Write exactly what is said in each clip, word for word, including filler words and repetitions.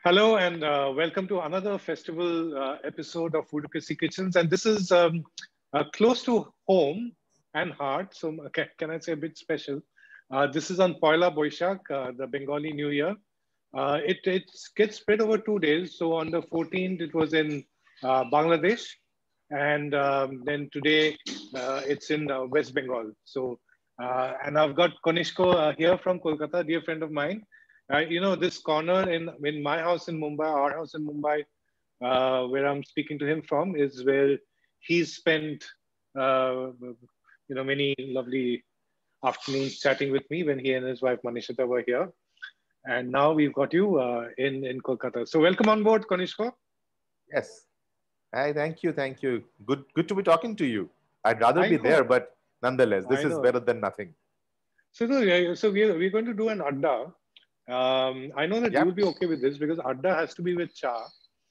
Hello and uh, welcome to another festival uh, episode of Foodocracy Kitchens. And this is um, uh, close to home and heart. So, can, can I say a bit special? Uh, this is on Poila Boishak, uh, the Bengali New Year. Uh, it it gets spread over two days. So, on the fourteenth, it was in uh, Bangladesh. And um, then today, uh, it's in uh, West Bengal. So, uh, and I've got Konishko uh, here from Kolkata, dear friend of mine. Uh, you know, this corner in in my house in Mumbai, our house in Mumbai, uh, where I'm speaking to him from, is where he's spent, uh, you know, many lovely afternoons chatting with me when he and his wife Manishita were here. And now we've got you uh, in in Kolkata. So welcome on board, Konishko. Yes. Hi, thank you, thank you. Good, good to be talking to you. I'd rather I be there, know, but nonetheless, this I is know. better than nothing. So no, yeah, so we're we're going to do an adda. Um, I know that you will Yep. be okay with this because adda has to be with cha.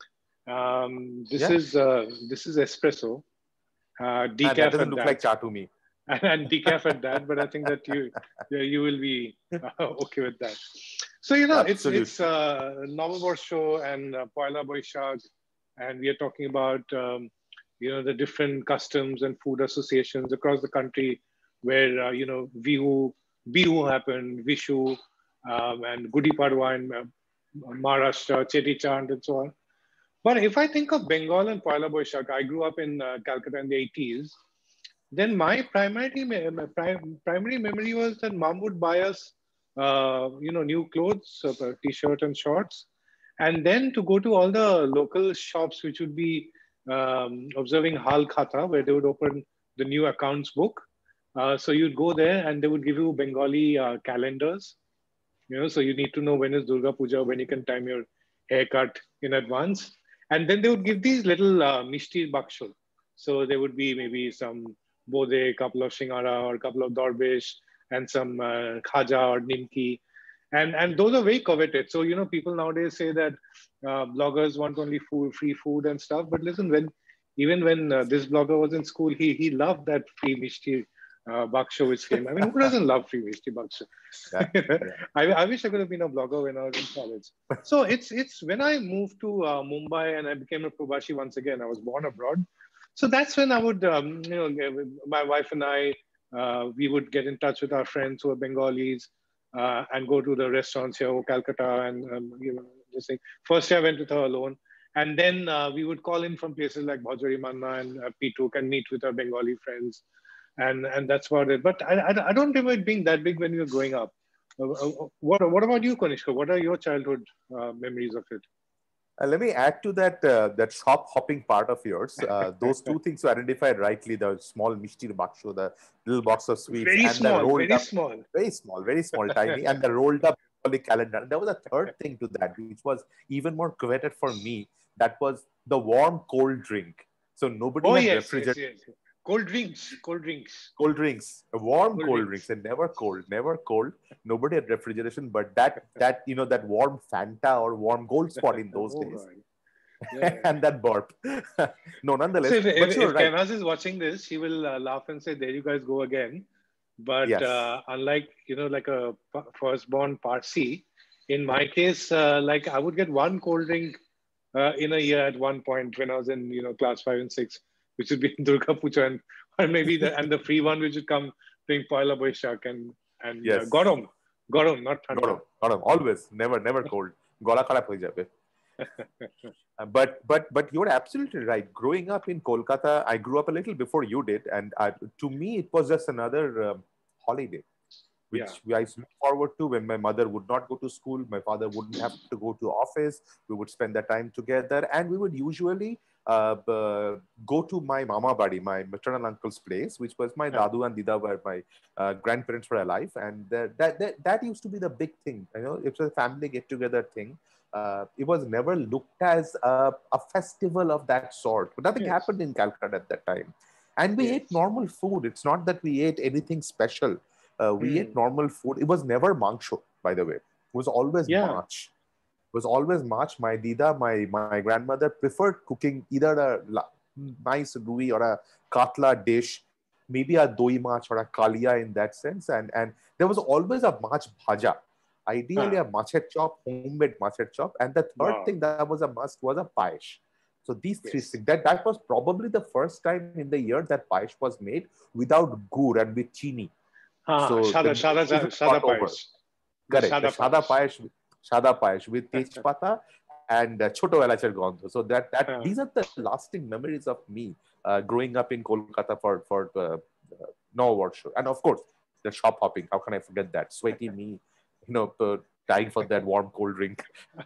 Um, this Yeah. is uh, this is espresso, uh, And that decaf doesn't at look like that, cha to me. and decaf at that. But I think that you you you will be uh, okay with that. So you know, it's it's Absolutely. uh, Navaborsho and uh, Poila Boishakh, and we are talking about um, you know the different customs and food associations across the country, where uh, you know Vihu Bihu happened, Vishu, um, and Gudi Padwa in uh, Maharashtra, Cheti Chand, and so on. But if I think of Bengal and Poila Boishakh, I grew up in uh, Calcutta in the eighties. Then my primary me- my prim- primary memory was that mom would buy us, uh, you know, new clothes, uh, t-shirt and shorts, and then to go to all the local shops, which would be um, observing Hal Khata, where they would open the new accounts book. Uh, so you'd go there, and they would give you Bengali uh, calendars. You know, so you need to know when is Durga Puja, when you can time your haircut in advance. And then they would give these little uh, mishti bakshol. So there would be maybe some bode, a couple of shingara or a couple of dorbesh and some uh, khaja or nimki. And, and those are very coveted. So, you know, people nowadays say that uh, bloggers want only food, free food and stuff. But listen, when even when uh, this blogger was in school, he he loved that free mishti uh, baksho which came. I mean, who doesn't love free mishti baksho? Yeah. Yeah. I, I wish I could have been a blogger when I was in college. So it's it's when I moved to uh, Mumbai and I became a Probashi once again. I was born abroad, so that's when I would um, you know my wife and I uh, we would get in touch with our friends who are Bengalis uh, and go to the restaurants here, or Calcutta, and um, you know just thing. First year I went with her alone. And then uh, we would call in from places like Bhajori Manna and uh, Pituk and meet with our Bengali friends, and and that's about it. But I, I, I don't remember it being that big when we were growing up. Uh, uh, what what about you, Konishka? What are your childhood uh, memories of it? Uh, let me add to that uh, that shop hopping part of yours. Uh, those two things you identified rightly: the small mishti baksho, the little box of sweets, Very and the small, rolled very up, small. very small, very small, tiny, and the rolled up Bengali calendar. And there was a third thing to that, which was even more coveted for me. That was the warm cold drink. So nobody Oh had yes, yes, refrigerated yes. Cold drinks, cold drinks, cold drinks, warm cold cold drinks, drinks. and never cold, never cold. Nobody had refrigeration, but that that you know that warm Fanta or warm Gold Spot in those Oh days, God, yeah. and that burp. No, So nonetheless, if if, but you're if right. Kanhas is watching this, he will uh, laugh and say, "There you guys go again." But Yes, uh, unlike you know, like a p- firstborn Parsi, in my case, uh, like I would get one cold drink uh, in a year at one point when I was in you know class five and six, which would be Durga Puja, and or maybe the and the free one which would come during Poila Boishak and and uh, yes. Garam, Garam, not Got him, Thanda. got him. Always, never, never cold. গলা খারাপ হয়ে যাবে. Uh, but but but you're absolutely right. Growing up in Kolkata, I grew up a little before you did, and I, to me, it was just another um, holiday, Yeah, which I look forward to when my mother would not go to school, my father wouldn't have to go to office. We would spend the time together, and we would usually uh, b- go to my mama badi, my maternal uncle's place, which was my yeah. dadu and dida were my uh, grandparents were alive, and that, that that that used to be the big thing. You know, it was a family get together thing. Uh, it was never looked as a, a festival of that sort. But nothing Yes, happened in Calcutta at that time. And we ate yes. normal food. It's not that we ate anything special. Uh, we ate Hmm. normal food. It was never mangsho, by the way. It was always Yeah. mach. It was always mach. My dida, my, my grandmother preferred cooking either a la- nice rui or a katla dish, maybe a doi mach or a kalia in that sense. And, and there was always a mach bhaja. ideally Ah. a machet chop, homemade machet chop. And the third Wow. thing that was a must was a paesh. So these three Yes. things, that, that was probably the first time in the year that paesh was made without gur and with chini. Ah, So the Shada, milk Shada, isn't Shada brought over. Payash. The Correct. The Shada shada Payash. paesh, shada paesh with tejpata and uh, choto elachar gandho. So that that Ah. these are the lasting memories of me uh, growing up in Kolkata for for uh, uh, Navavarsh. And of course, the shop hopping. How can I forget that? Sweaty me, you know, uh, dying for that warm cold drink.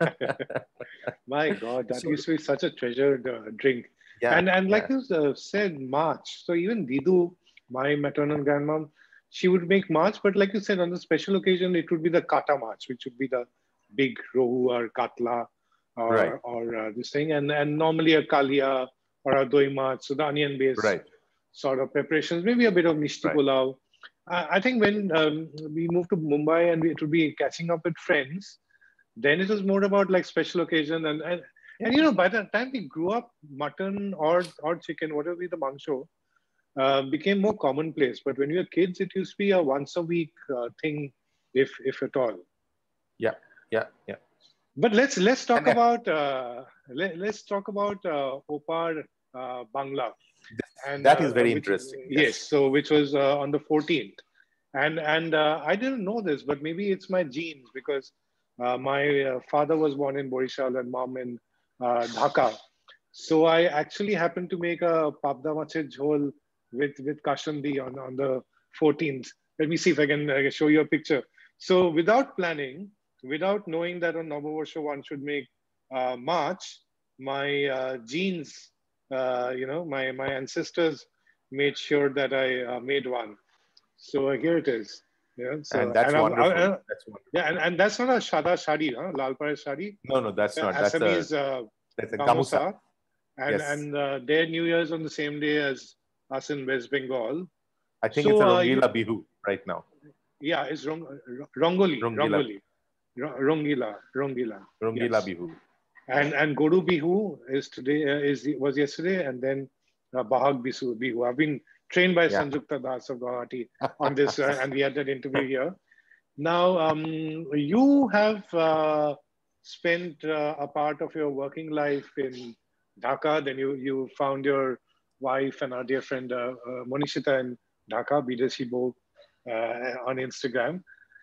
My God, that So used to be such a treasured uh, drink. yeah, And and like yeah, you uh, said, March. So even Didu, my maternal grandmom, she would make March, but like you said, on the special occasion, it would be the Kata March, which would be the big rohu or katla right, or or uh, this thing, and and normally a kalia or a doi March, so the onion based right, sort of preparations, maybe a bit of mishti right. pulao. I, I think when um, we moved to Mumbai and we, it would be catching up with friends, then it was more about like special occasion and and, Yeah, and you know by the time we grew up, mutton or or chicken, whatever be the mangsho, uh, became more commonplace. But when we were kids, it used to be a once a week uh, thing, if if at all. yeah, yeah, yeah. But let's let's talk And uh, about uh, let, let's talk about uh, Opar uh, Bangla this, and that uh, is very which interesting. yes, Yes. so which was uh, on the fourteenth, and and uh, I didn't know this, but maybe it's my genes because uh, my uh, father was born in Borishal and mom in uh, Dhaka, so I actually happened to make a papda mache jhol with with kashandi on on the fourteenth. Let me see if I can uh, show you a picture. So without planning, without knowing that on Navavarsh one should make uh, March, my uh, genes, uh, you know, my, my ancestors made sure that I uh, made one. So uh, here it is. Yeah. And So, that's and I'm, I, wonderful. I, That's wonderful. yeah, and, and that's not a Shada Shadi, huh? Lal Parai Shadi. No, no, that's Uh, not. That's a Assamese uh, that's a gamusa. Gamusa. And, Yes. and uh, their New Year's on the same day as us in West Bengal. I think it's a So, uh, you, Rongila Bihu right now. yeah, it's Rong, Rongoli, Rongila, Rongoli, Rongila, Rongila. Rongila Yes. Bihu. And and Godu Bihu is today uh, is was yesterday, and then uh, Bahag Bisu Bihu. I've been trained by Yeah. Sanjukta Das of Guwahati on this, uh, and we had that interview here. Now, um, you have uh, spent uh, a part of your working life in Dhaka. Then you you found your wife and our dear friend uh, uh, Monishita in Dhaka, Bidesi Bo, uh, on Instagram.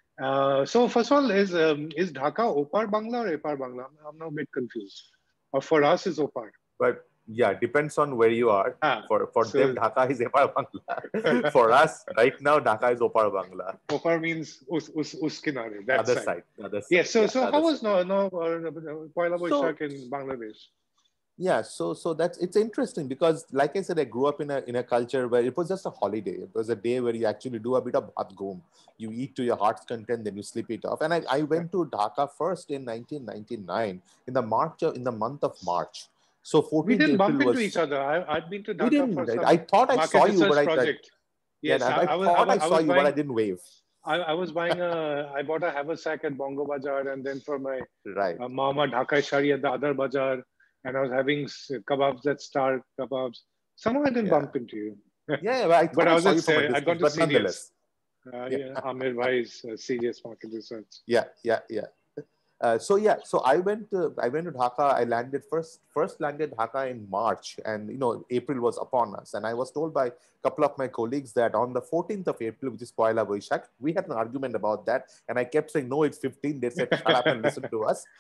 Uh, so first of all, is um, is Dhaka Opar Bangla or Epar Bangla? I'm, I'm now a bit confused. Or for us, is Opar. But yeah, depends on where you are. Ah, For for them, so Dhaka is Epar Bangla. For us, right now, Dhaka is Opar Bangla. Opar means us us us kinare, The that other side. side. The other side. Yes. So Yeah, the so how other was side. no no uh, Poila So Boishak in Bangladesh? yeah, so so that's it's interesting because, like I said, I grew up in a in a culture where it was just a holiday. It was a day where you actually do a bit of bhat gom. You eat to your heart's content, then you sleep it off. And I, I went to Dhaka first in nineteen ninety-nine in the March of, in the month of March. So We fourteenth didn't bump April into each was other. I, I'd been to we Dhaka didn't. for Right? I some thought I saw market you, but research I, I project. yeah, Yes, I, I, I I was I thought was I I saw was you, but I buying didn't wave. I, I was buying a I bought a haversack at Bongo Bazaar, and then for my Right. uh, mama Dhaka Shari at the other bazaar, and I was having s- kebabs at Star Kebabs. Somehow I didn't Yeah. bump into you. Yeah, but I But thought I I was saw at you from a C- I'd distance, gone to but C D S. nonetheless. Uh, Yeah. yeah, Amir Bhai's uh, C D S market research. Yeah, yeah, yeah. Uh, so yeah, so I went to I went to Dhaka. I landed first first landed Dhaka in March, and you know April was upon us. And I was told by a couple of my colleagues that on the fourteenth of April, which is Poila Boishak, we had an argument about that, and I kept saying no, it's fifteen. They said shut up and listen to us.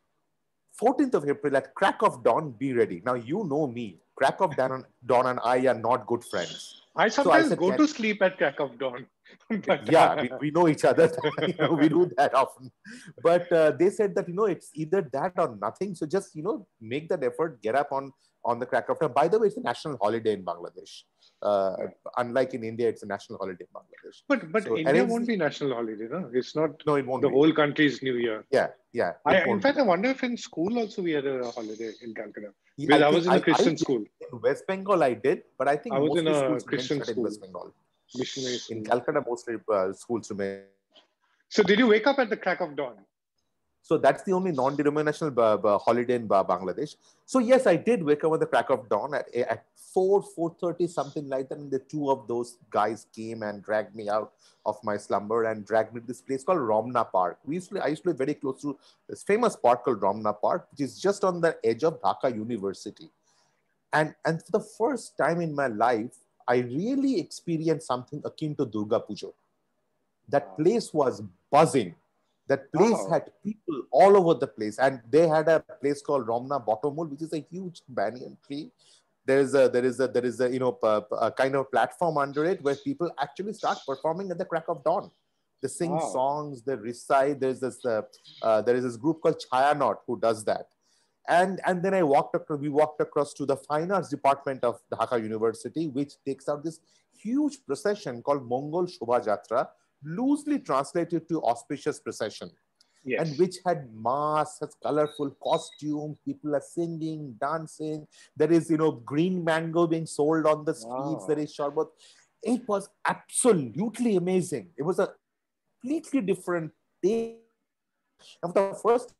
fourteenth of April at crack of dawn, be ready. Now you know me, crack of dawn, dawn and I are not good friends. I So I sometimes said, go can to sleep at crack of dawn. but, yeah, we, we know each other. You know, we do that often. But uh, they said that, you know, it's either that or nothing. So just, you know, make that effort, get up on, on the crack of dawn. By the way, it's a national holiday in Bangladesh. Uh, unlike in India, it's a national holiday in Bangladesh. but but So India arrange won't the, be national holiday, no? It's not no, it won't the be. whole country's New Year. Yeah, yeah, I, it in won't be. fact, I wonder if in school also we had a holiday in Calcutta. Yeah, Because I I think was in I, a I Christian did. school. In West Bengal, I did, but I think I was in mostly a schools remain Christian shut in school, West Bengal. missionary In school. Calcutta, mostly uh, schools remain. So did you wake up at the crack of dawn? So that's the only non-denominational b- b- holiday in Ba- Bangladesh. So yes, I did wake up at the crack of dawn at, at four, four thirty, something like that. And the two of those guys came and dragged me out of my slumber and dragged me to this place called Romna Park. We used to, I used to live very close to this famous park called Romna Park, which is just on the edge of Dhaka University. And, and for the first time in my life, I really experienced something akin to Durga Puja. That place was buzzing. That place Wow. had people all over the place. And they had a place called Romna Bottomul, which is a huge banyan tree. There is a, there is a, there is a, you know, a, a kind of platform under it where people actually start performing at the crack of dawn. They sing Wow. songs, they recite. There's this, uh, uh, there is this group called Chaya Knot who does that. And, and then I walked across, we walked across to the Fine Arts Department of Dhaka University, which takes out this huge procession called Mongol Shobha Jatra, loosely translated to auspicious procession. Yes. And which had masks, has colorful costumes, people are singing, dancing. There is, you know, green mango being sold on the streets. Wow. There is sharbat. It was absolutely amazing. It was a completely different day. And for the first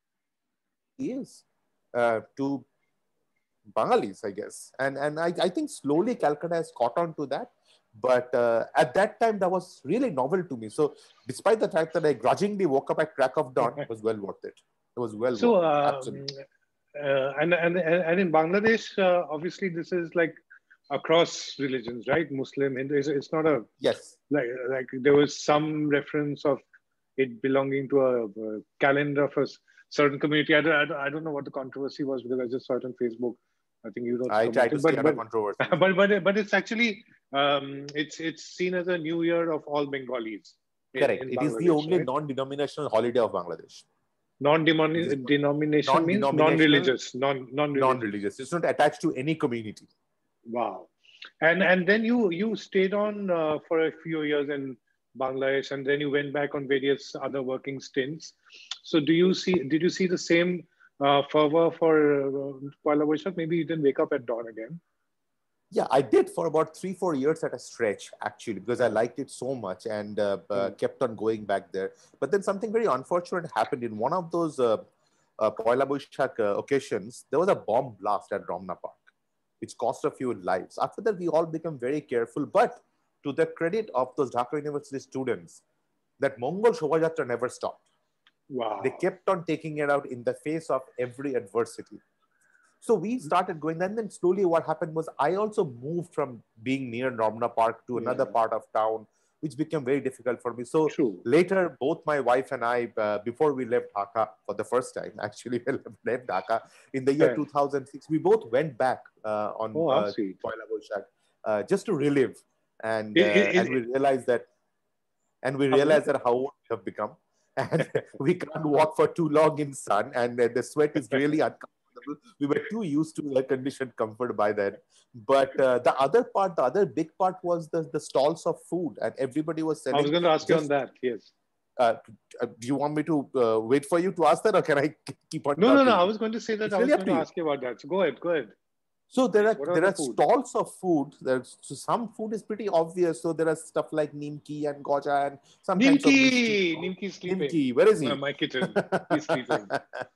years uh, to Bengalis, I guess. And, and I, I think slowly Calcutta has caught on to that. But uh, at that time, that was really novel to me. So despite the fact that I grudgingly woke up at crack of dawn, it was well worth it. It was well So, worth it. um, Absolutely. uh, and, and, and in Bangladesh, uh, obviously, this is like across religions, right? Muslim, Hindu. It's, it's not a, Yes. like, like there was some reference of it belonging to a, a calendar of a certain community. I don't, I don't, I don't know what the controversy was because I just saw it on Facebook. I think you don't. I try to but, stay out but, of controversy. but but but it's actually um, it's it's seen as a new year of all Bengalis. In, Correct. in it is the only right? non-denominational holiday of Bangladesh. Non-denominational means non-religious, non non-religious. Non-religious. It's not attached to any community. Wow. And and then you you stayed on uh, for a few years in Bangladesh, and then you went back on various other working stints. So do you see? Did you see the same uh, fervor for uh, Poila Boishakh? Maybe you didn't wake up at dawn again. Yeah, I did for about three, four years at a stretch, actually, because I liked it so much and uh, uh, Hmm. kept on going back there. But then something very unfortunate happened in one of those uh, uh, Poila Boishakh uh, occasions. There was a bomb blast at Romna Park, which cost a few lives. After that, we all became very careful. But to the credit of those Dhaka University students, that Mongol Shobha Jatra never stopped. Wow. They kept on taking it out in the face of every adversity. So we started going, and then slowly what happened was I also moved from being near Romna Park to another Yeah. part of town, which became very difficult for me. So True. later, both my wife and I, uh, before we left Dhaka for the first time, actually we left Dhaka in the year Yeah. two thousand six, we both went back uh, on Oh, how uh, sweet. Poila Boishakh uh, just to relive. And, uh, Is- is- and we realized that, and we How many? realized that how old we have become. And we can't walk for too long in sun, and uh, the sweat is really uncomfortable. We were too used to air-conditioned comfort by then. But uh, the other part, the other big part was the, the stalls of food, and everybody was selling. I was going to ask you on just- that. Yes. Uh, uh, do you want me to uh, wait for you to ask that, or can I keep on No, no, talking? no. I was going to say that. It's I was really up going to to you. ask you about that. So go ahead. Go ahead. So there are What are there the are food? stalls of food. There's so some food is pretty obvious. So there are stuff like nimki and goja and some kinds of Nimki. misti. Nimki's sleeping. Nimki, where is he? My, my kitchen. He's sleeping.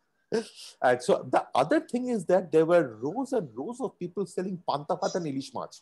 And so the other thing is that there were rows and rows of people selling pantaphat and ilish mach.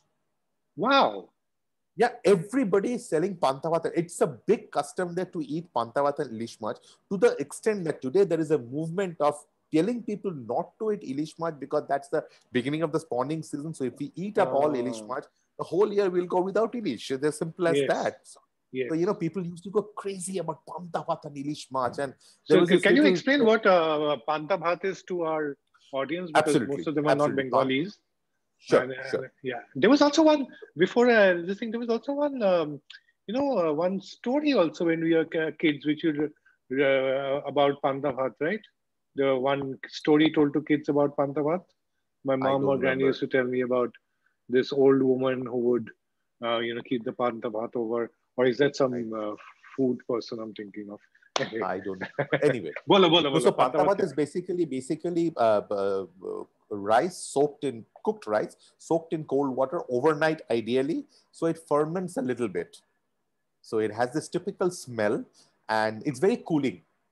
Wow. Yeah, everybody is selling pantaphat. It's a big custom there to eat pantaphat and ilish mach, to the extent that today there is a movement of telling people not to eat ilish mach because that's the beginning of the spawning season. So if we eat up all ilish Ah. mach, the whole year we'll go without ilish. It's as simple as Yes. that. So, Yes. so, you know, people used to go crazy about pantaphat and ilish mach. And So there was can, this can you little- explain what uh, Panta Bhat is to our audience? Because Absolutely, most of them are not absolutely. Bengalis. Sure, And, uh, sure. Yeah. There was also one, before uh, this thing, there was also one, um, you know, uh, one story also when we were ki- kids, which you, uh, about Panta Bhat, right? The one story told to kids about Panta Bhat. My mom don't or granny remember. used to tell me about this old woman who would, uh, you know, keep the Panta Bhat over. Or is that some uh, food person I'm thinking of? Anyway. I don't know. Anyway. Bola, bola, bola. So Panta pantaphat Bhat is basically basically uh, uh, uh, rice soaked in cooked rice soaked in cold water overnight, ideally, so it ferments a little bit. So it has this typical smell, and it's very cooling.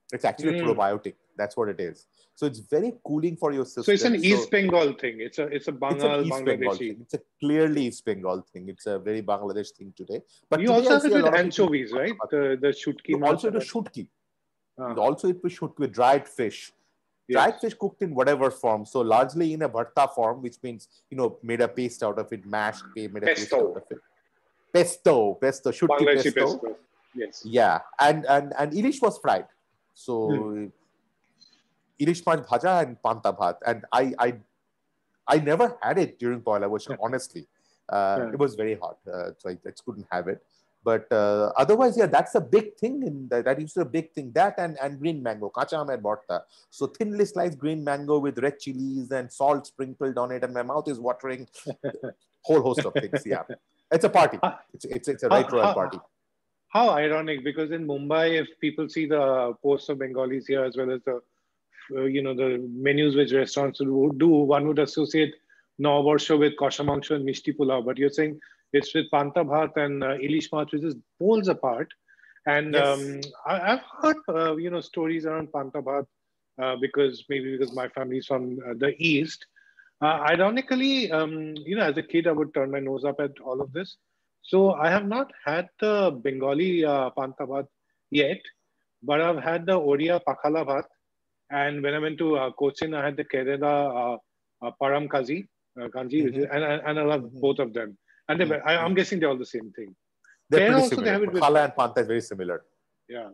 It's actually Mm. probiotic. That's what it is. So it's very cooling for your system. So it's an East so, Bengal thing. It's a it's a Bengal, it's an East Bengal Bangladeshi. thing. It's a clearly East Bengal thing. It's a very Bangladesh thing today. But You today also I have see it a with lot of anchovies, people, right? The the shutki. You also do macha. shutki. Ah. You also eat with shutki, with dried fish. Dried Yes. fish cooked in whatever form. So largely in a bharta form, which means, you know, made a paste out of it, mashed, made a paste Pesto. out of it. Pesto, pesto, shutki Bangladeshi pesto. pesto. Yes. Yeah, and and and ilish was fried. So Hmm. ilish mach bhaja and panta bhat. And I I I never had it during Poila Boishakh, honestly. Uh, Yeah. It was very hot, uh, so I, I just couldn't have it. But uh, otherwise, yeah, that's a big thing. In the, that used to be a big thing. That and, and green mango, kacha aam and bharta. So thinly sliced green mango with red chilies and salt sprinkled on it, and my mouth is watering. Whole host of things. Yeah, it's a party. It's it's it's a right royal party. How ironic, because in Mumbai, if people see the posts of Bengalis here, as well as the, uh, you know, the menus which restaurants would do, one would associate Navabarsha with kosher mangsho and mishti pulao. But you're saying it's with panta bhat and uh, ilish mach, which is poles apart. And Yes. um, I, I've heard, uh, you know, stories around panta bhat uh, because maybe because my family's from uh, the east. Uh, ironically, um, you know, as a kid, I would turn my nose up at all of this. So I have not had the Bengali uh, panta bhat yet, but I've had the Odia pakhala bhat. And when I went to uh, Cochin, I had the Kerala uh, uh, param kazi, uh, kanji, which is, Mhm. and, and, and I love Mhm. both of them. And they, Mhm. I, I'm guessing they're all the same thing. They're Kerala pretty also they similar. have it with Pakhala and panta is very similar. yeah.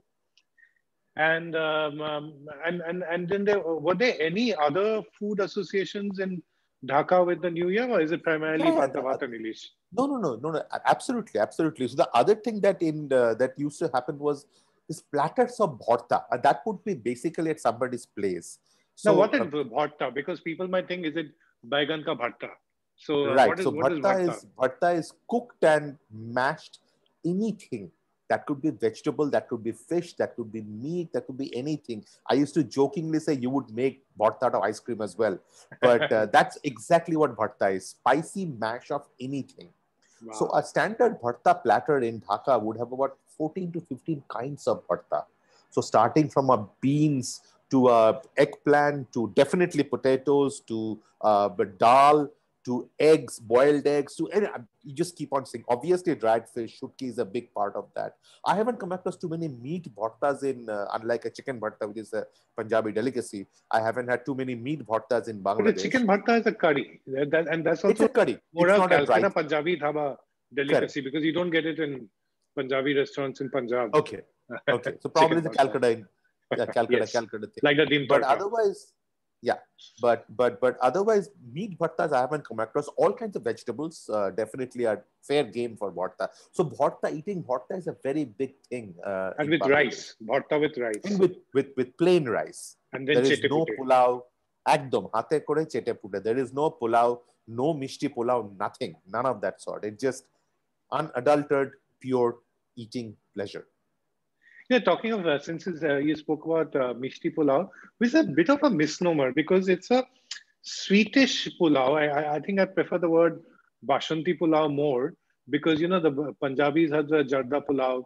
And um, um, and and and then there were there any other food associations in Dhaka with the New Year, or is it primarily Yeah, yeah, panta the- bhat and ilish? No, no, no, no, no. Absolutely, absolutely. So the other thing that in the, that used to happen was this platters of bharta. And that would be basically at somebody's place. Now, So what is uh, bharta? Because people might think, is it baigan ka bharta? So, uh, right. what is So what is bharta bharta? is bharta is cooked and mashed anything. That could be vegetable, that could be fish, that could be meat, that could be anything. I used to jokingly say you would make bharta out of ice cream as well. But uh, that's exactly what bharta is: spicy mash of anything. Wow. So a standard bharta platter in Dhaka would have about fourteen to fifteen kinds of bharta. So starting from a beans to a eggplant to definitely potatoes to uh, dal to eggs, boiled eggs to any, you just keep on saying. Obviously, dried fish, shutki is a big part of that. I haven't come across too many meat bhartas in, uh, unlike a chicken bharta, which is a Punjabi delicacy. I haven't had too many meat bhartas in But the Bangladesh. chicken bharta is a curry, that, that, and that's It's also a curry. more It's a not a dry Calcutta thing. Punjabi dhaba delicacy, because you don't get it in Punjabi restaurants in Punjab. Okay. Okay. So probably the bharta. Calcutta, yeah, Calcutta, Yes. Calcutta thing. Like the dim But tadka. otherwise, yeah. But but but otherwise, meat bhartas I haven't come across. All kinds of vegetables uh, definitely are fair game for bharta. So bharta, eating bharta is a very big thing. Uh, And in with Bangladesh. rice, bharta with rice. And with with with plain rice. And then There is chete no pute. pulao. Ekdom hate kore chete pute. There is no pulao, no mishti pulao, nothing. None of that sort. It's just unadulterated, pure eating pleasure. Yeah, talking of uh, since uh, you spoke about uh, mishti pulao, which is a bit of a misnomer because it's a sweetish pulao. I, I, I think I prefer the word bashanti pulao more, because you know the Punjabis have the jarda pulao,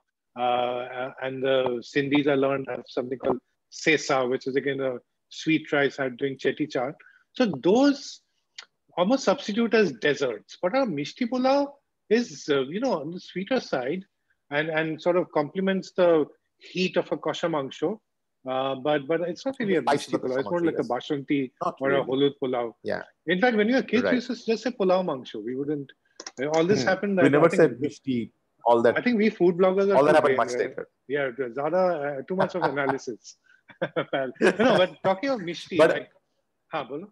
uh, and the Sindhis I learned have something called sesa, which is again a sweet rice had doing cheti char. So those almost substitute as desserts. But our mishti pulao is, uh, you know, on the sweeter side, and, and sort of complements the heat of a kosher mangsho. Uh, but but it's not really a Spice mishti of the pulao. It's more kosher, like a yes. bashanti Not or really. a hulud pulao. Yeah. In fact, when we were kids, Right. we used to just say pulao mangsho. We wouldn't. All this Hmm. happened. We That, never I think, said mishti. All that. I think we food bloggers are all that too happened brain, much uh, later. Yeah, zada, uh, too much of analysis. Well, no, but talking of mishti, But like, ha, bolo?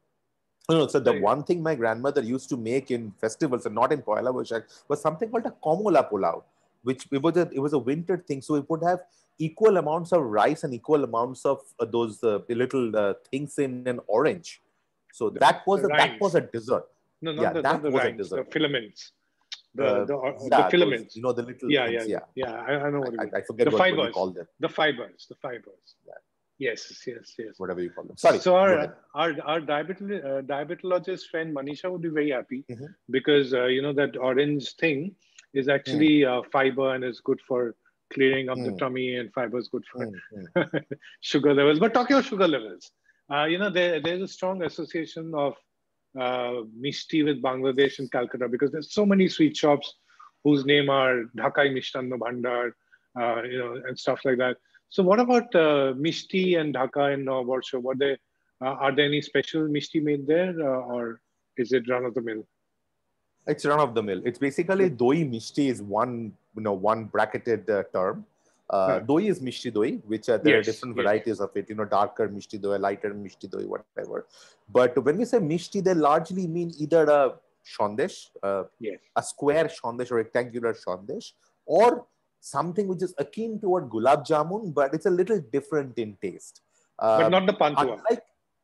no, no, so the Sorry. one thing my grandmother used to make in festivals and not in Poila Boishakh was something called a komola pulao, which it was a it was a winter thing. So it would have equal amounts of rice and equal amounts of uh, those uh, little uh, things in an orange. So The, that was the a that was rinds. a dessert. No, not Yeah, the, not that the was a rinds, the dessert. filaments. The Uh, the, uh, yeah, the filaments. those, you know, the little Yeah, things. yeah, Yeah, yeah. I, I know what you I, mean. I forget The what, what you fibers. call them. The fibers. The fibers. Yeah. Yes, yes, yes. Whatever you call them. Sorry. So go our ahead. our our diabetes, uh, diabetologist friend Manisha would be very happy, Mhm. because uh, you know that orange thing is actually uh, fiber and is good for clearing up the Mm, tummy, and fiber is good for mm, mm. sugar levels. But talking about sugar levels, uh, you know, there, there's a strong association of uh, Mishti with Bangladesh and Calcutta, because there's so many sweet shops whose name are Dhakai Mishtanno Bhandar, uh, you know, and stuff like that. So what about uh, Mishti and Dhaka and Novorsho? What they uh, are there any special Mishti made there, uh, or is it run of the mill? It's run of the mill. It's basically doi mishti is one, you know, one bracketed uh, term. Uh, Huh. doi is mishti doi, which uh, there are Yes, different yes. varieties of it. You know, darker mishti doi, lighter mishti doi, whatever. But when we say mishti, they largely mean either a shondesh, uh, Yes. a square shondesh or rectangular shondesh, or something which is akin toward gulab jamun, but it's a little different in taste. But Uh, not the Pantua. unlike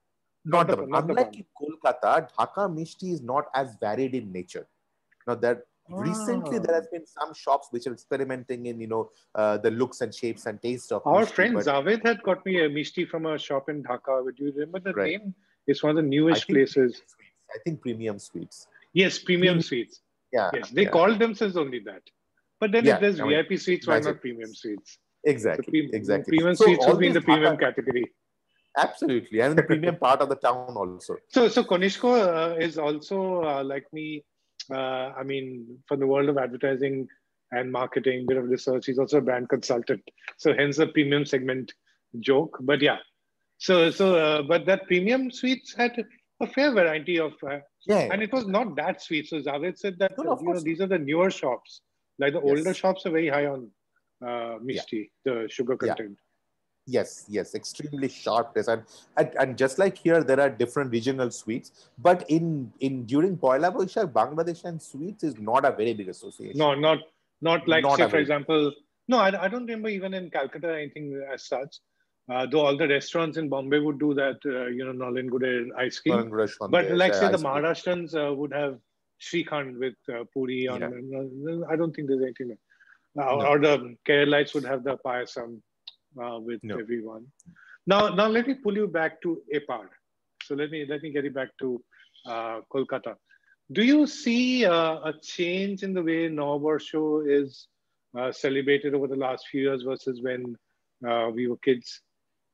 Not not the the not the unlike Pan. in Kolkata, Dhaka mishti is not as varied in nature. Now that recently Ah. there has been some shops which are experimenting in, you know, uh, the looks and shapes and taste of Our mishti, friend but Zaved had got me a Mishti from a shop in Dhaka. Do you remember the right, name? It's one of the I newish think premium places. sweets. I think premium sweets. Yes, premium Premium, sweets. yeah, Yes, they yeah, called themselves only that. But then if yeah. there's I mean, V I P suites, why imagine not premium suites? So exactly, pre- exactly. premium So suites all would be in these the premium Dhaka, category. absolutely, and in the premium part of the town also. So, so Konishko uh, is also uh, like me. Uh, I mean, from the world of advertising and marketing, bit of research. He's also a brand consultant. So, hence the premium segment joke. But yeah, so so uh, but that premium suites had a fair variety of, uh, Yeah, yeah, and it was not that sweet. So Javed said that no, no, uh, of you know course not. these are the newer shops. Like the older Yes, shops are very high on uh, yeah, Mishti, the sugar yeah. content. Yes, yes, extremely sharp taste, and, and and just like here, there are different regional sweets. But in in during Poila Boishakh, Bangladesh and sweets is not a very big association. No, not not like Not say a for very big. example. No, I, I don't remember even in Calcutta anything as such. Uh, though all the restaurants in Bombay would do that, uh, you know, Nalin Gude ice cream. Naranguresh But Sandesh, like uh, say the ice cream. Maharashtrians uh, would have Shrikhand with uh, puri on. Yeah, I don't think there's anything. Uh, no, or the Keralites would have the payasam uh, with no. everyone. Now, now let me pull you back to Epar. So let me let me get you back to uh, Kolkata. Do you see uh, a change in the way Navabarsho is uh, celebrated over the last few years versus when uh, we were kids?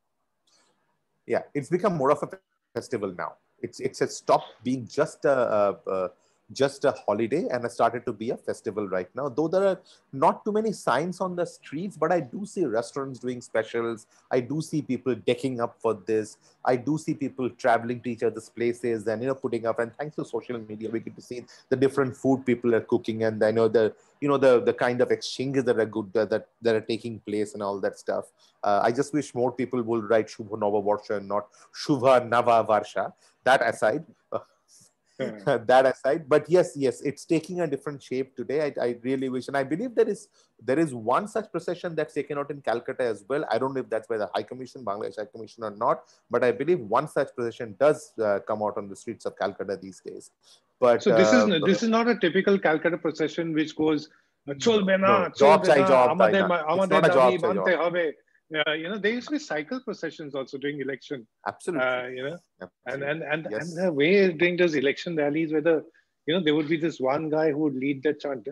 Yeah, it's become more of a festival now. It's it's a stopped being just a, a, a just a holiday and it started to be a festival right now. Though there are not too many signs on the streets, but I do see restaurants doing specials. I do see people decking up for this. I do see people traveling to each other's places and, you know, putting up. And thanks to social media, we get to see the different food people are cooking, and I know the you know the the kind of exchanges that are good uh, that that are taking place and all that stuff. Uh, I just wish more people would write Shubha Nova Varsha and not Shubha Nava Varsha. That aside, uh, that aside, but yes, yes, it's taking a different shape today. I, I really wish, and I believe there is there is one such procession that's taken out in Calcutta as well. I don't know if that's by the High Commission, Bangladesh High Commission, or not, but I believe one such procession does uh, come out on the streets of Calcutta these days. But So this is uh, this is not a typical Calcutta procession which goes chol no, bena, no, chol job chai, bena, job chai. amade Na. It's amade not a dabi job chai mante job. habe. Uh, you know, there used to be cycle processions also during election. Absolutely. Uh, you know, and Absolutely. and and Yes. and the way during those election rallies, where the you know there would be this one guy who would lead the chant.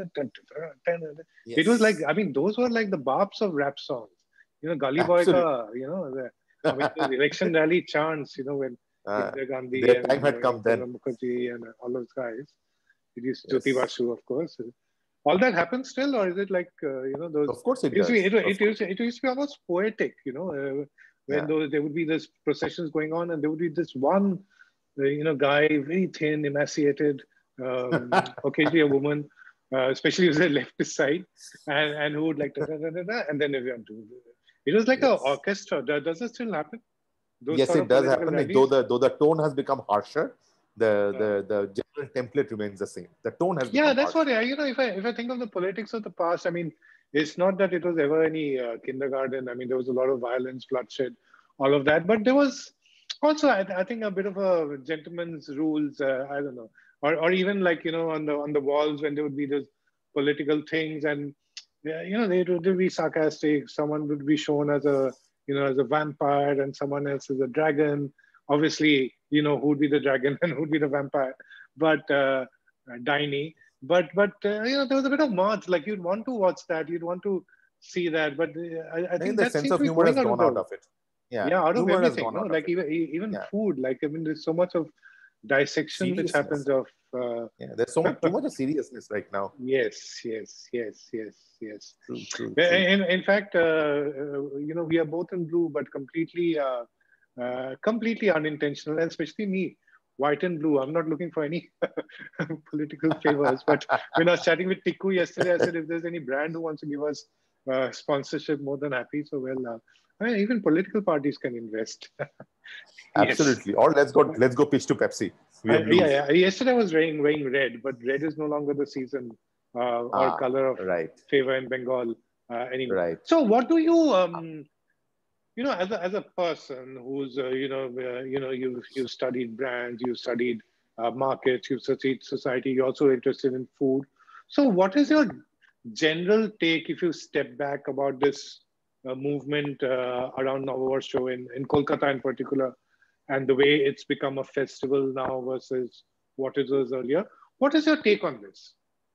It was like, Yes. I mean, those were like the barbs of rap songs. You know, Gully Boy Absolutely. ka, you know, the, I mean, those election rally chants. You know, when Uh, Indira Gandhi their and time had uh, come then. Pranab Mukherjee and all those guys. It is Jyoti Yes. Basu, of course. All that happens still, or is it like uh, you know those? Of course it It used to be, does. it, Of it, used to, it used to be almost poetic, you know, uh, when Yeah. those there would be this processions going on, and there would be this one, uh, you know, guy very thin, emaciated, um, occasionally a woman, uh, especially if the leftist side, and and who would like da, da, da, da, da, and then everyone do. It was like an Yes. orchestra. Does, does it still happen? Those Yes, sort it of does political happen. Like, though rallies. the though the tone has become harsher, the Uh, the the general template remains the same. The tone has Yeah, become that's what harsher. I, you know, if I if I think of the politics of the past, I mean, it's not that it was ever any uh, kindergarten. I mean, there was a lot of violence, bloodshed, all of that. But there was also, I, I think, a bit of a gentleman's rules. Uh, I don't know, or or even like you know, on the on the walls when there would be those political things, and yeah, you know, they would be sarcastic. Someone would be shown as a you know as a vampire, and someone else as a dragon. Obviously, you know, who'd be the dragon and who'd be the vampire, but. Uh, uh, Diney. But but uh, you know there was a bit of merge. Like you'd want to watch that. You'd want to see that. But uh, I, I I think think the that sense seems of to be humor going has out of gone out the, of it. Yeah, yeah, out of humor has everything. gone No, out of like it. even even Yeah, food. Like I mean, there's so much of dissection which seriousness. happens of. Uh, Yeah, there's so much, too much of seriousness right now. yes, yes, yes, yes, yes. True, true, Yeah, true. In, in fact, uh, uh, you know, we are both in blue, but completely, uh, uh, completely unintentional, and especially me, white and blue. I'm not looking for any political favors. But when I was chatting with Tikku yesterday, I said if there's any brand who wants to give us uh, sponsorship, more than happy. So well, uh, I mean, even political parties can invest. Yes. Absolutely. Or let's go, let's go pitch to Pepsi. We are Uh, yeah, blues. yeah. Yesterday I was wearing wearing red, but red is no longer the season uh, or Ah, color of right, favor in Bengal uh, anymore. right. So, what do you, um, you know, as a as a person who's, uh, you know, uh, you know, you've you've studied brands, you've studied uh, markets, you've studied society, you're also interested in food. So, what is your general take if you step back about this uh, movement uh, around Navavarsh in in Kolkata in particular? And the way it's become a festival now versus what it was earlier. What is your take on this?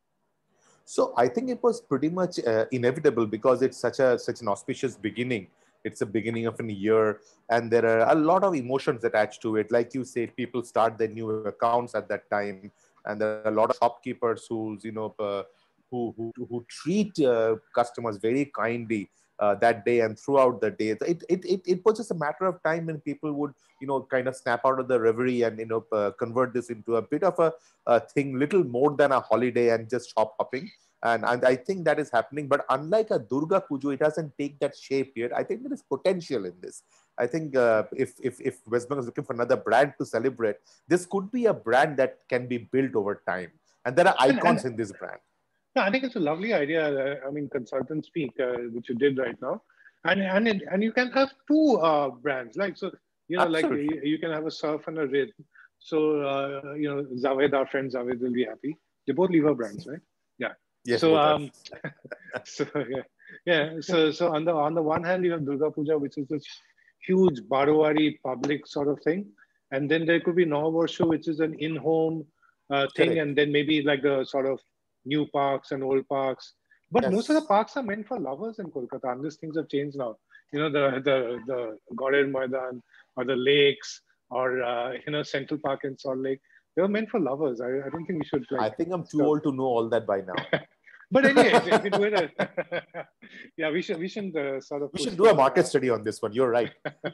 So I think it was pretty much uh, inevitable because it's such a such an auspicious beginning. It's a beginning of a year, and there are a lot of emotions attached to it. Like you said, people start their new accounts at that time, and there are a lot of shopkeepers who's you know uh, who who who treat uh, customers very kindly uh, that day and throughout the day. It, it it it was just a matter of time when people would you know kind of snap out of the reverie and you know uh, convert this into a bit of a, a thing, little more than a holiday and just shop hopping. And, and I think that is happening. But unlike a Durga Puja, it doesn't take that shape yet. I think there is potential in this. I think uh, if, if, if West Bengal is looking for another brand to celebrate, this could be a brand that can be built over time. And there are And, and icons in this brand. no, I think it's a lovely idea. Uh, I mean, consultant speak, uh, which you did right now, and and it, and you can have two uh, brands, like so. You know, like Absolutely. you, you can have a surf and a rid. So uh, you know, Zaved, our friend Zaved, will be happy. They both leave our brands, right? Yeah. Yes, So both are. um, so yeah, yeah. So so on the on the one hand, you have Durga Puja, which is this huge Barowari public sort of thing, and then there could be Navavarsh, which is an in-home uh, thing, Correct. and then maybe like the sort of new parks and old parks. But most of the Yes. parks are meant for lovers in Kolkata, unless things have changed now. You know, the the the Gaurair Maidan or the lakes or uh, you know Central Park in Salt Lake. They were meant for lovers. I, I don't think we should like I think I'm too stop. old to know all that by now. But anyways, if we do it, uh, yeah, we should we shouldn't uh, sort of We push should do a them. market Uh, study on this one. You're right.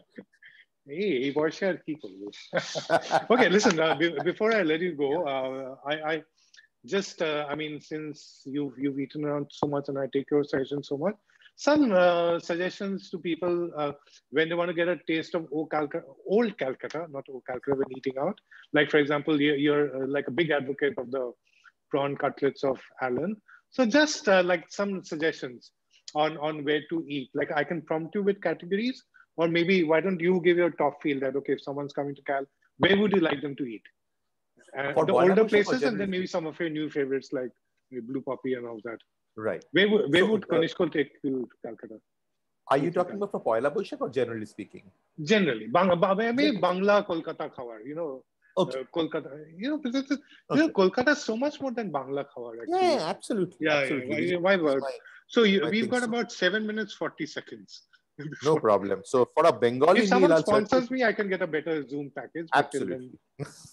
hey, এই বয়সে আর কি করবো? Okay, listen. Uh, be, before I let you go, uh, I, I just uh, I mean, since you've you've eaten around so much, and I take your suggestion so much, some uh, suggestions to people uh, when they want to get a taste of old Calcutta, old Calcutta, not old Calcutta when eating out. Like for example, you're, you're uh, like a big advocate of the prawn cutlets of Allen. So just uh, like some suggestions on on where to eat. Like I can prompt you with categories, or maybe why don't you give your top feel that okay, if someone's coming to Cal, where would you like them to eat? Uh, For the Boila older Boishak or places, and then generally maybe speaking? some of your new favorites like Blue Poppy and all that. Right. Where would where So would uh, Kanishko take you to Calcutta? are You you think talking that? about for Poila Boishak or generally speaking? Generally, Bang, ba- maybe Generally. Bangla Kolkata khawar. You know, Okay. uh, Kolkata. You know, because it's, you know, Okay. Kolkata is so much more than Bangla khawar actually. Yeah, absolutely. Yeah, yeah. Absolutely. Why, Which is why which is word? my, So you, my we've thing. got So about seven minutes forty seconds. no Before. problem. So for a If Bengali meal, someone I'll certainly sponsors me, I can get a better Zoom package. But till then, absolutely.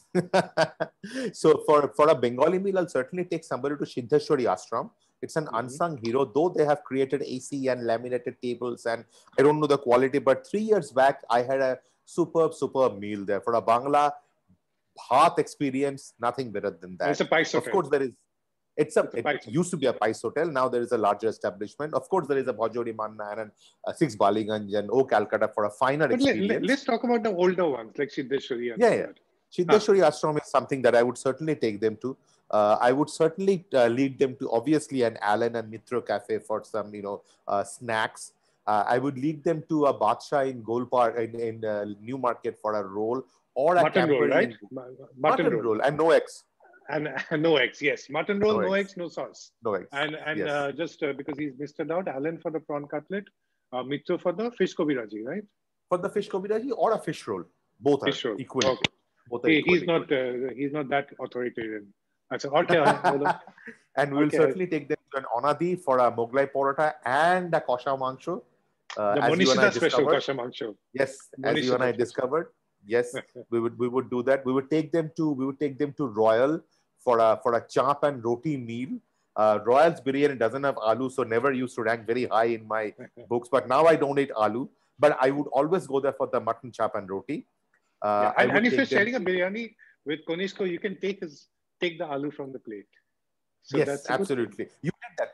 So for, for a Bengali meal, I'll certainly take somebody to Siddheshwari Ashram. It's an Mhm. unsung hero, though they have created A C and laminated tables, and I don't know the quality. But three years back, I had a superb, superb meal there. For a Bangla Bhat experience, nothing better than that. It's a Pice Of Hotel. course, there is. It's a. It's a It Pice Hotel. used to be a Pice Hotel. Now there is a larger establishment. Of course, there is a Bhajori Manna and a Six Baliganj and O Calcutta for a finer But let, experience. let, us talk about the older ones like Siddheshwari and Yeah, all yeah. that. Siddheshwari Ashram is something that I would certainly take them to. Uh, I would certainly uh, lead them to obviously an Allen and Mitra Cafe for some, you know, uh, snacks. Uh, I would lead them to a Badsha in Golpark in, in uh, New Market for a roll, or a Mutton roll, Campari right? in Mutton, mutton roll. roll and no eggs. And, and no eggs, yes. Mutton roll, No no eggs. eggs, no sauce. No eggs. And and Yes. uh, just uh, because he's missed it out, Alan for the prawn cutlet, uh, Mithu for the fish kobiraji, right? For the fish kobiraji or a fish roll, both Fish are roll. equally. Okay. Both are He, equally he's not good. uh, he's not that authoritarian. Achha, aur kya hai? Bolo. And we will Okay. certainly take them to an Onadi for a Moglai porota and a kosha mangsho. Uh, The as you and I Monishita special discovered. kosha mangsho. Yes, as you and I discovered. Yes, we would we would do that. We would take them to we would take them to Royal for a for a chap and roti meal. Uh, Royal's biryani doesn't have aloo, so never used to rank very high in my books. But now I don't eat aloo. But I would always go there for the mutton chap and roti. Uh, yeah, and, I would and if you're take them sharing a biryani with Konishko, you can take his take the aloo from the plate. So yes, that's absolutely. You did that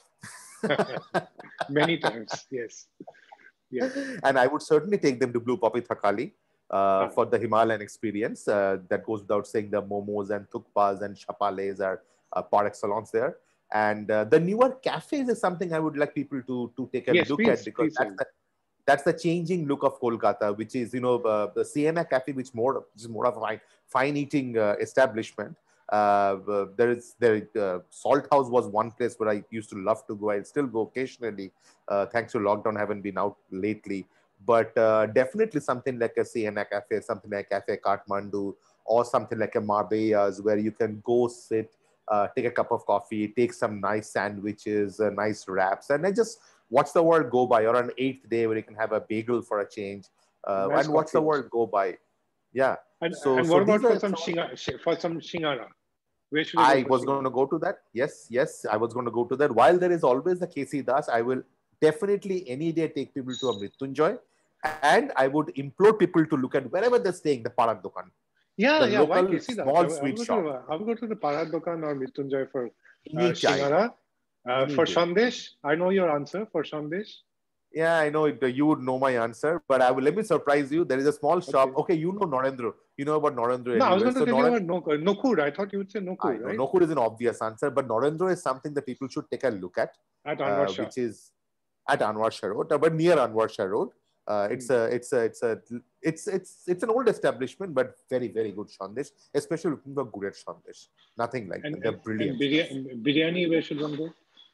once. Many times, yes. Yeah. And I would certainly take them to Blue Poppy Thakali uh, ah. for the Himalayan experience. Uh, that goes without saying. The momos and thukpas and chapales are uh, par excellence there. And uh, the newer cafes is something I would like people to, to take a yes, look please, at because that's the, that's the changing look of Kolkata, which is, you know, uh, the Sienna Cafe, which more which is more of a fine, fine eating uh, establishment. Uh, there is there uh, Salt House was one place where I used to love to go. I still go occasionally. Uh, thanks to lockdown, I haven't been out lately. But uh, definitely something like a Sienna Cafe, something like Cafe Kathmandu, or something like a Marbellas, where you can go sit, uh, take a cup of coffee, take some nice sandwiches, uh, nice wraps, and then just watch the world go by. Or on eighth day where you can have a bagel for a change, uh, nice and watch the world go by. Yeah. And, so, and so what about for some, some, shinga, for some shingara? Where should I, I was going to go to that. Yes, yes, I was going to go to that. While there is always the K C Das, I will definitely any day take people to a Mrityunjay, and I would implore people to look at wherever they're staying, the Parad Dukan. Yeah, the yeah. local Why K C Das? small I, sweet I shop. To, I will go to the Parad Dukan or Mrityunjay for uh, Anytime. shingara. Uh, for day. Sandesh, I know your answer for Sandesh. Yeah, I know it, you would know my answer, but I will let me surprise you. There is a small shop. Okay, okay you know Narendra. You know about Narendra. No, anyway. I was going to so tell Narendra, you about Nokur. I thought you would say Nokur, I right? know. Nokur is an obvious answer, but Narendra is something that people should take a look at. At Anwar Shah. Uh, which is at Anwar Shah Road, but near Anwar Shah Road. Uh, it's hmm. a, it's a, it's a, it's it's it's an old establishment, but very very good Sandesh, especially looking for good at Sandesh. Nothing like and, that. They're and, brilliant. And biryani, biryani, where should one go?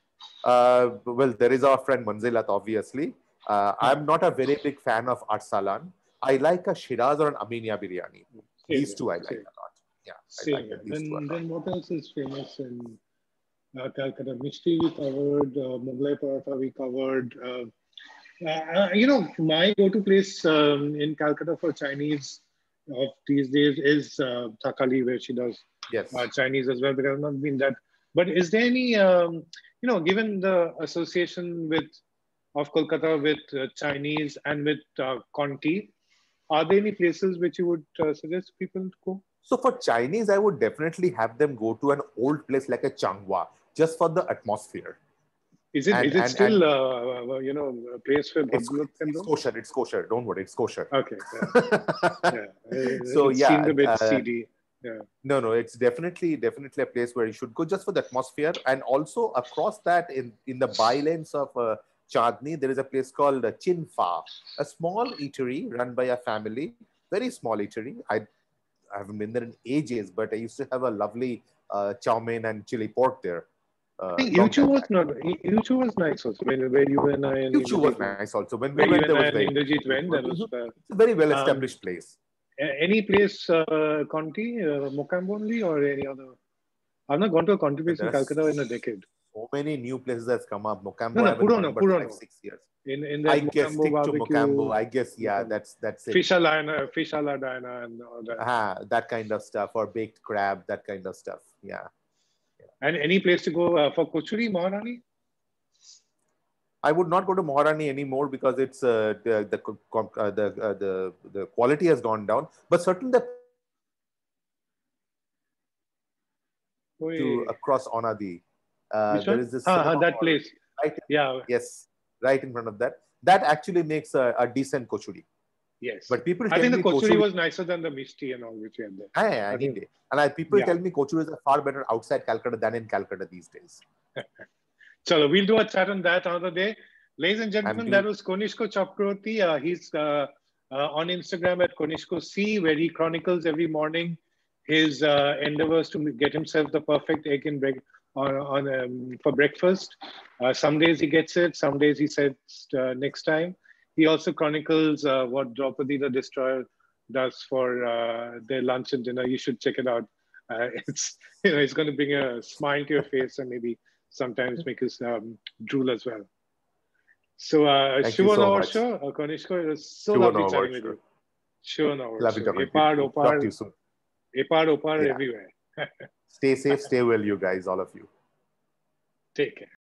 Uh, well, there is our friend Manzilat, obviously. Uh, hmm. I'm not a very big fan of Arsalan. I like a Shiraz or an Aminia biryani. Same these two I like same. a lot. Yeah, same. I like these then, two a lot. Then what else is famous in uh, Calcutta? Mishti we covered, uh, Mughlai Paratha we covered. Uh, Uh, you know, my go-to place um, in Calcutta for Chinese of these days is uh, Thakali, where she does yes. uh, Chinese as well, but I've not been that. But is there any, um, you know, given the association with of Kolkata with uh, Chinese and with uh, Conti, are there any places which you would uh, suggest people to go? So for Chinese, I would definitely have them go to an old place like a Changhua, just for the atmosphere. Is it, and, is it and, still, and, uh, you know, a place for it's, it's kosher, it's kosher. Don't worry, it's kosher. Okay. Yeah. yeah. So, it yeah. seemed a bit uh, seedy. Yeah. No, no, it's definitely, definitely a place where you should go just for the atmosphere. And also across that, in, in the bylanes of uh, Chandni, there is a place called uh, Chin Fa, a small eatery run by a family, very small eatery. I, I haven't been there in ages, but I used to have a lovely uh, chow mein and chili pork there. Uh, I think Yuchu was not. Yuchu was nice also. When where you and I and Yuchu was nice also. When we where went, you there and was I and Indrajit went, that was. Uh, it's a very well established um, place. Any place, uh, Conti, uh, Mocambo only, or any other? I've not gone to a Conti place in Calcutta in a decade. So many new places that's come up. Mocambo, no, no, I haven't Purono, gone Purono. five, six years. In in that I guess stick barbecue, to Mocambo. I guess yeah, Mocambo. that's that's it. Fish ala fish ala dina and all that. Ah, that kind of stuff, or baked crab, that kind of stuff. Yeah. And any place to go uh, for Kochuri, Maharani? I would not go to Maharani anymore because it's uh, the the uh, the, uh, the the quality has gone down. But certainly the to across Onadi, uh, there is this ah, ah, that place. Right? Yeah. Yes, right in front of that. That actually makes a, a decent kochuri. Yes. But people I think the kochuri, kochuri was nicer than the mishti and all which we had there. Ah, yeah, I think. And I, people yeah. tell me kochuri is far better outside Calcutta than in Calcutta these days. So we'll do a chat on that another day. Ladies and gentlemen, that was Konishko Chakraborty. Uh, he's uh, uh, on Instagram at Konishko C, where he chronicles every morning his uh, endeavors to get himself the perfect egg in break on, on um, for breakfast. Uh, some days he gets it, some days he says uh, next time. He also chronicles uh, what Draupadi the Destroyer does for uh, their lunch and dinner. You should check it out. uh, it's you know it's going to bring a smile to your face and maybe sometimes make us um, drool as well. So, uh, Thank you Shiva so much. Nawarsha, uh, Kanishka, it was so Shiva lovely chatting with Nawarsha. you. Shiva Nawarsha. Lovely talking to Epar, you. Talk to you opar, soon. epar, opar, Yeah. everywhere. Stay safe, stay well, you guys, all of you. Take care.